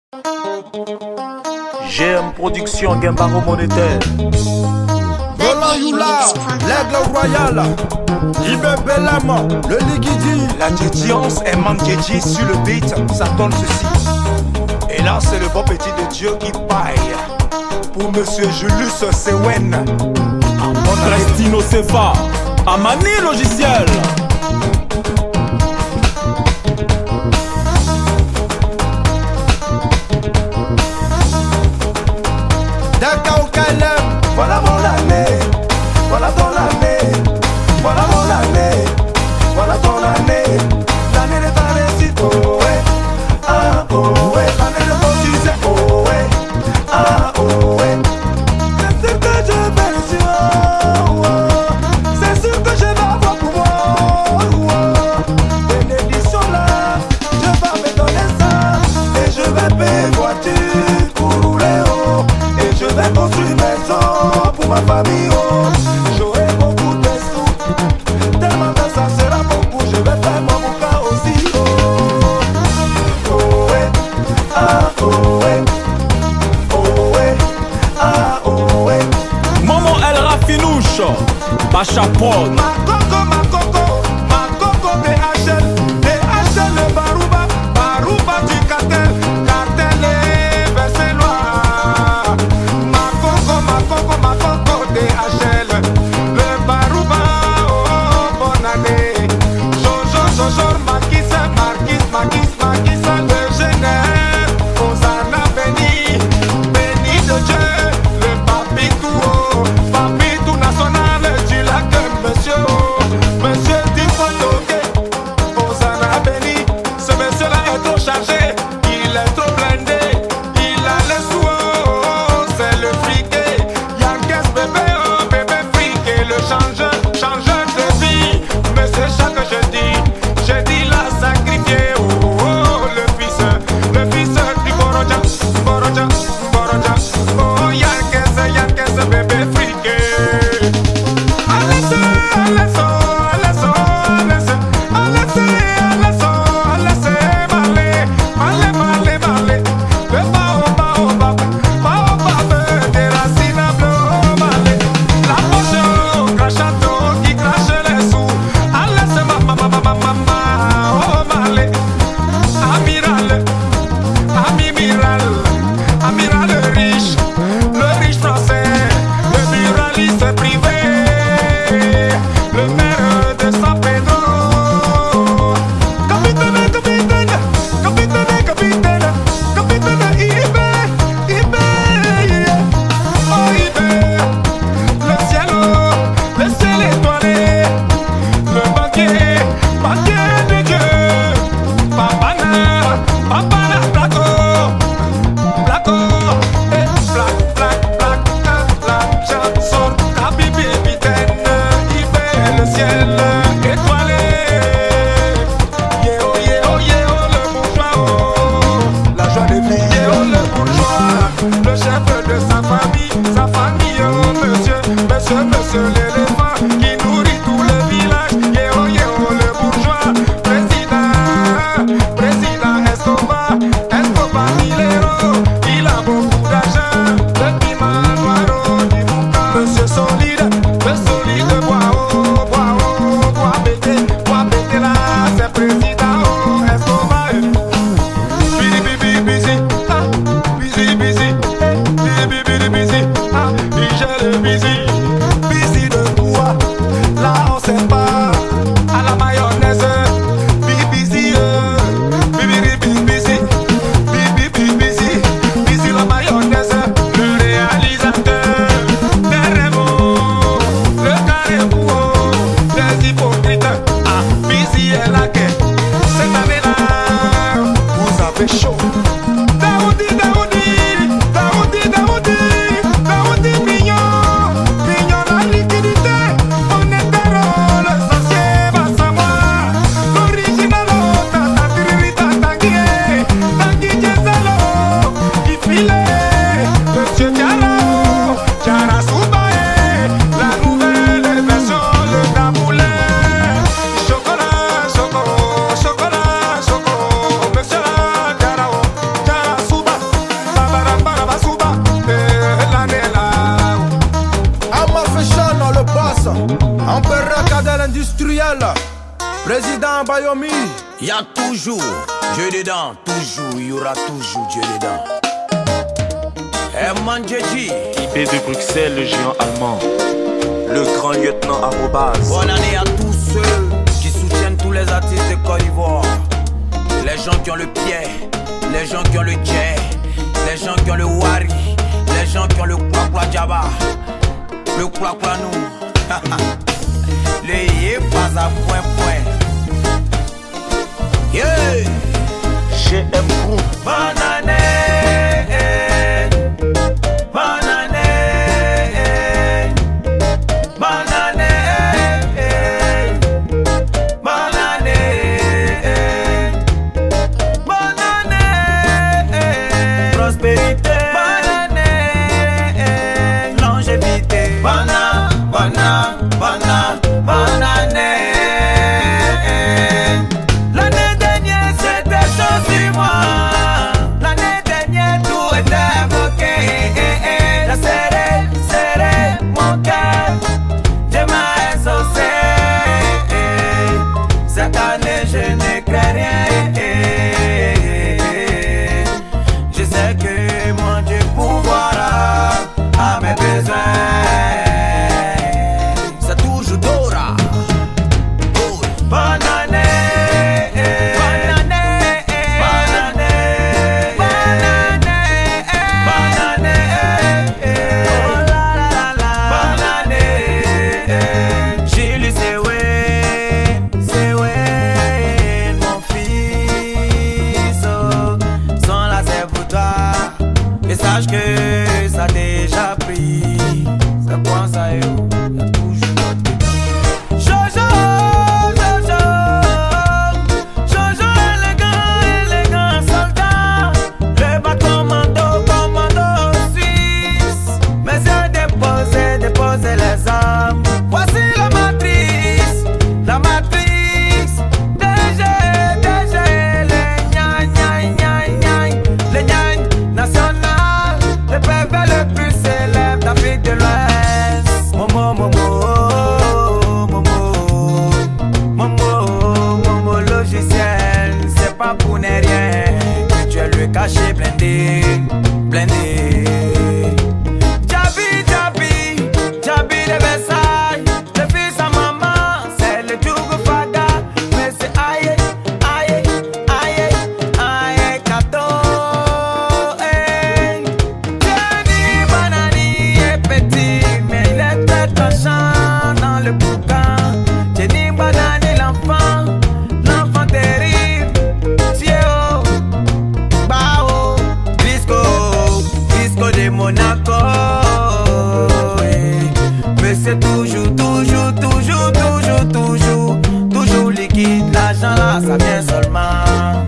GM Production Gembaro Monétaire. Roland Youla, l'aigle royal, Ibe Belama, le Ligidi. La dédiance est Mandjedji sur le beat, ça donne ceci. Et là c'est le bon petit de Dieu qui paille. Pour Monsieur Julius Sewen. Prestino Seva, Amani Logiciel. D'accord, Caleb. Voilà mon année, voilà ton année, voilà mon année, voilà ton année. L'année de ta réussite, oh ouais, ah oh ouais. L'année de ton succès, oh ouais, ah oh ouais. C'est ce que je vais réussir, oh, oh. C'est ce que je vais avoir pour moi, oh, oh. Bénédiction là, je vais me donner ça. Et je vais payer voiture pour rouler, oh. Et je vais construire maison pour ma famille, oh. J'aurai beaucoup de sous, tellement que ça sera beaucoup. Je vais faire mon bouquin aussi, oh. Oh ouais, ah oh ouais, oh ouais, ah oh ouais. Momo El Rafinouche, Bacha Prod. Ma coco DHL, DHL le Barouba, Barouba du cartel, cartel et versé loi. Ma coco DHL, le Barouba, oh bonne année. Jojo, Marquis, le Genève, Hosanna béni, béni de Dieu, le papitou national du lac, monsieur, monsieur Difotoké, Hosanna béni. Ce monsieur-là est trop chargé, il est trop blindé, il a les sous, oh, c'est le friqué. Yankes bébé, oh bébé friqué, le changeur de vie. Mais c'est ça que je dis la sacrifié, oh, oh, le fils du Boroja, oh Yankes bébé friqué. Amiral le riche français, le buraliste privé, le maire de San Pedro. Capitaine, Ibe, oh Ibe, le ciel étoilé, le banquier de Dieu, Papana, Placo, black chanson, Habibi Biten, Ibe, le ciel étoilé. Yéo, le bourgeois, oh, la joie de vivre. Yéo, le bourgeois, le chef de sa famille, oh, monsieur l'éléphant qui nourrit tout le village. Yéo, le bourgeois, président Escobar Milero, il a beaucoup d'argent, le piment noir du boucan. Monsieur solide, bois pété là, c'est président, oh, Escobar. Busy, ah, il gère busy de bois, là on sait pas, à la mayonnaise, busy, la mayonnaise, le réalisateur, des rêves, le caribou, des hypocrites, ah, busy est la guerre, cette année-là, vous avez chaud. Daoudi, mignon, la liquidité, on est terreau, l'essentiel va savoir, l'original, tanguy, Jezelo, il filait, monsieur Diara Soubaé, la nouvelle version, le taboulé, chocolat, choco, monsieur Diara. Président Bayomi. Y a toujours Dieu dedans, toujours, y aura toujours Dieu dedans. Herman Djedji, IB de Bruxelles, le géant allemand. Le grand lieutenant arrobase. Bonne année à tous ceux qui soutiennent tous les artistes de Côte d'Ivoire. Les gens qui ont le pied, les gens qui ont le jet, les gens qui ont le wari, les gens qui ont le kwakwa djaba, le kwakwa nous. Le yé pas à point point. Yeah. GM Group. Bonne année, bonne année, bonne année, bonne année, bonne année, prospérité, bonne année, longévité, bonne année. L'année dernière c'était chaud sur moi. L'année dernière tout était bloqué. J'ai serré mon cœur. Je m'ai exaucé. Cette année je ne crains rien. Je sais que mon Dieu pourvoira à mes besoins. C'est toujours Dora. Bonne année, bonne année, bonne année, bonne année, bonne année, oh la la la, bonne année. Julie Sewen, mon fils, sans la c'est pour toi. Et sache que ça a déjà pris. C'est quoi ça, yo? Y'a toujours d'autres. Jojo, Jojo, élégant soldat. Le bas commando suisse. Mais j'ai déposé les armes. Voici la matrice. DG, les gnagne national. Le PV le plus célèbre d'Afrique de l'Ouest. Momo logiciel, c'est pas pour ne rien que tu es le caché blindé. Djabi de Versailles, le fils à maman, c'est le Djougou Faga. Mais c'est aïe, Kato. Jenny Banani est petit, mais il est très touchant dans le bouquin. Jenny Banani, l'enfant terrible. Tieo, Bao, Bisco de Monaco. Mais c'est toujours liquide. L'argent là, ça vient seulement.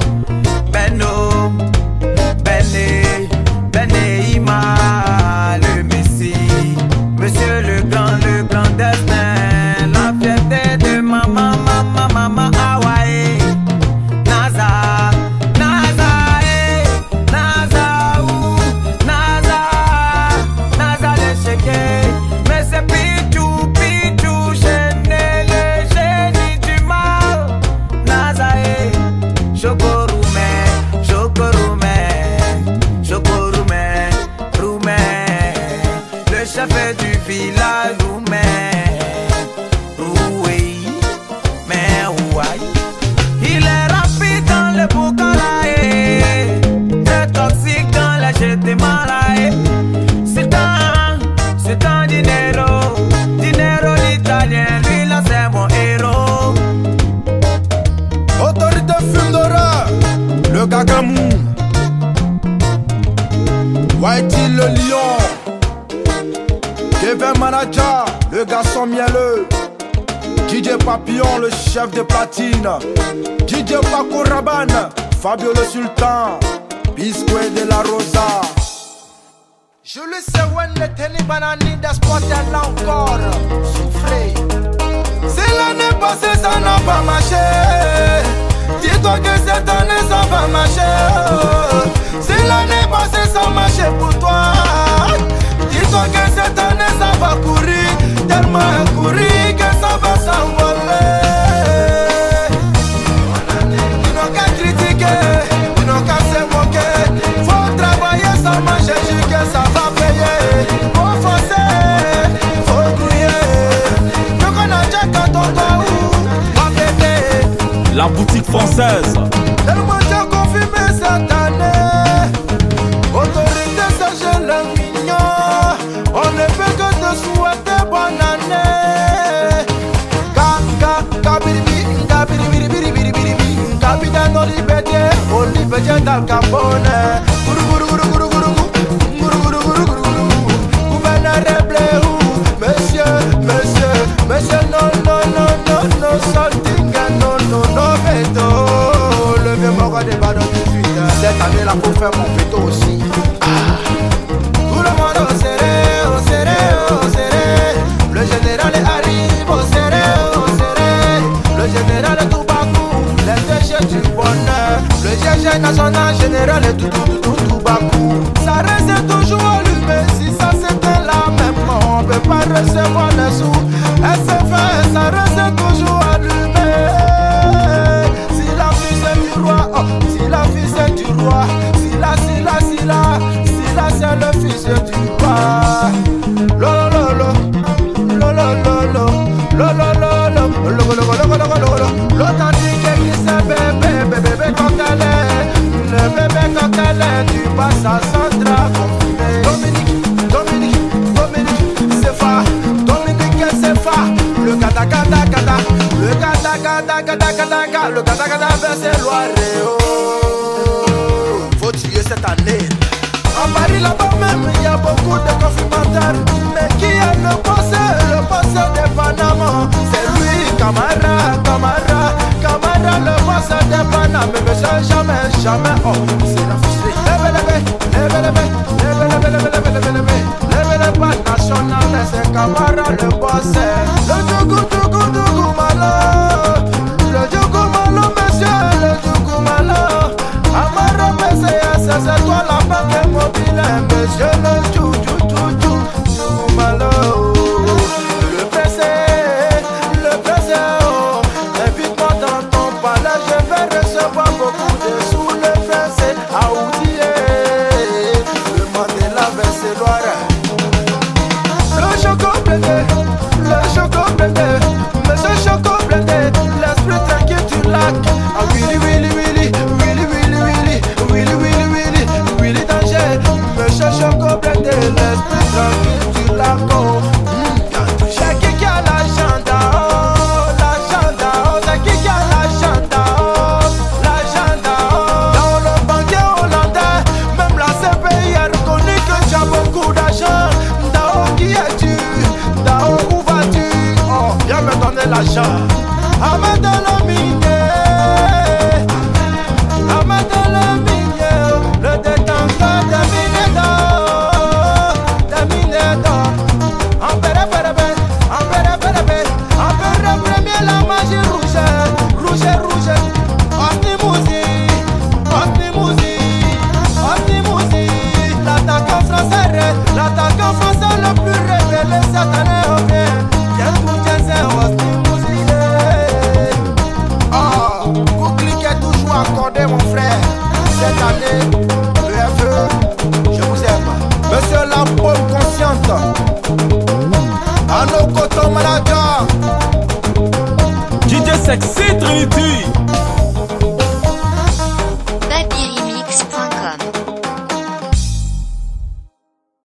Bené, Ima, le Messie. Monsieur le grand destin. La fierté de maman, Hawaii. NASA, le chéquier. Mais c'est Pichou, le génie du mal. NASA, Chocoroumen, le chef du village il est rapide dans le boucalae, très toxique dans la jetée malae. C'est un dinero l'italien, lui là c'est mon héros. Autorité Fundora, le Gagamou. Whitey le lion. Kevin Manager, le garçon mielleux. DJ Papillon, le chef de platine. DJ Paco Rabanne, Fabio le sultan. Biscuit de la Rosa. Julie Sewen, le Tenny Banani d'Espoir, là encore. Souffrez. Si l'année passée ça n'a pas marché, dis-toi que cette année ça va marcher. Si l'année passée ça marchait pour toi, dis-toi que cette année ça va courir. Tellement courir que ça va s'envoler. petit Al Capone. Gouverneur Rebleou, monsieur, non, Soltinga, non, veto. Le vieux mort des badons 18 ans. Cette année là, faut faire mon veto aussi. Tout le monde au serré. Le général arrive au serré. Le général Toubakou, les DG du bonheur. Le GG national général et Toubakou. Ça reste toujours allumé. Si ça c'était la même, on peut pas recevoir les sous. SFR, ça reste toujours allumé. Si la fille c'est du roi, si la fille c'est du roi. Si la c'est le fils du roi. L'authentique qui s'est bébé coquelin. Le bébé coquelin du Bassa Centra confiné. Dominique, c'est fa. Dominique, c'est fa. Le gata. Le gata versé Loiréo. Faut tuer cette année. En Paris là-bas même, il y a beaucoup de confirmateurs. Mais qui est le boss de Panama? C'est lui, Camara, le boss de Panama. Mais jamais, oh, c'est la fiche. Lève les pas national, c'est Camara le boss. Le Djougou malo. Le Djougou malo, monsieur, le Djougou malo. Amara c'est toi la banque mobile, monsieur le Djougou malo. Le pressé, oh. Invite-moi dans ton palais, je vais recevoir beaucoup de sous. Le pressé à outiller, le Mandela versé Loire. Le choco blindé, monsieur choco blindé. L'esprit tranquille du lac. Ah Willy danger. Monsieur choco blindé, l'esprit tranquille du lac. C'est qui a l'agenda, c'est qui a l'agenda, Dans le banquier hollandais, même la CPI a reconnu que tu as beaucoup d'argent. Dao, qui es-tu? Dao, où vas-tu? Oh, viens me donner l'argent. Ahmed le minier, le détenteur des mines d'or. Empéré, premier la magie rouge. Osni Mouzi, l'attaquant français le plus révélé cette année au bien. C'est Osni Mouzi. Vous cliquez toujours accordé mon frère. Cette année, BFE, je vous aime. Monsieur la pôle consciente. À nos cotons malades. DJ Sexy Trinity.